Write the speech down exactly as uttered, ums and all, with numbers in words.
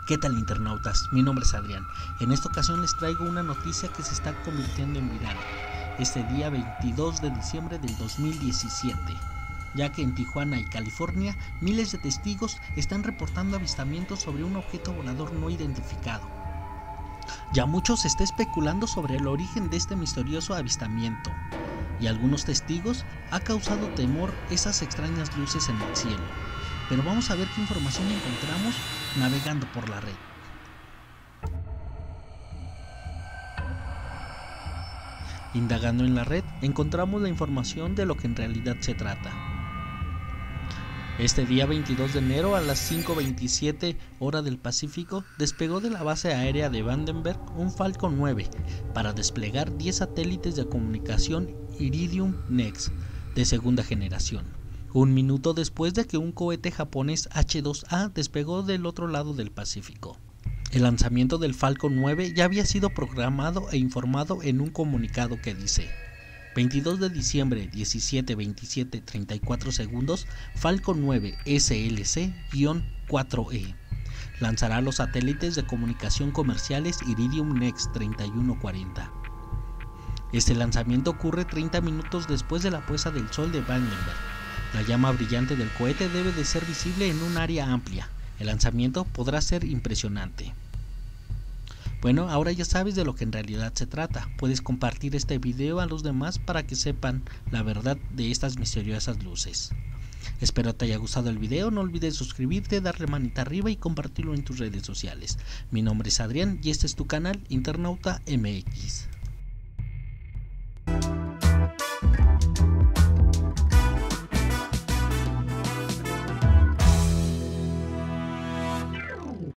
¿Qué tal, internautas? Mi nombre es Adrián. En esta ocasión les traigo una noticia que se está convirtiendo en viral este día veintidós de diciembre del dos mil diecisiete, ya que en Tijuana y California miles de testigos están reportando avistamientos sobre un objeto volador no identificado. Ya muchos se está especulando sobre el origen de este misterioso avistamiento, y a algunos testigos ha causado temor esas extrañas luces en el cielo. Pero vamos a ver qué información encontramos navegando por la red. Indagando en la red, encontramos la información de lo que en realidad se trata. Este día veintidós de enero a las cinco veintisiete hora del Pacífico, despegó de la base aérea de Vandenberg un Falcon nueve para desplegar diez satélites de comunicación Iridium Next de segunda generación. Un minuto después de que un cohete japonés H dos A despegó del otro lado del Pacífico. El lanzamiento del Falcon nueve ya había sido programado e informado en un comunicado que dice: veintidós de diciembre, diecisiete veintisiete treinta y cuatro segundos, Falcon nueve S L C cuatro E. Lanzará los satélites de comunicación comerciales Iridium Next treinta y uno cuarenta. Este lanzamiento ocurre treinta minutos después de la puesta del sol de Vandenberg. La llama brillante del cohete debe de ser visible en un área amplia. El lanzamiento podrá ser impresionante. Bueno, ahora ya sabes de lo que en realidad se trata. Puedes compartir este video a los demás para que sepan la verdad de estas misteriosas luces. Espero te haya gustado el video. No olvides suscribirte, darle manita arriba y compartirlo en tus redes sociales. Mi nombre es Adrián y este es tu canal Internauta M X.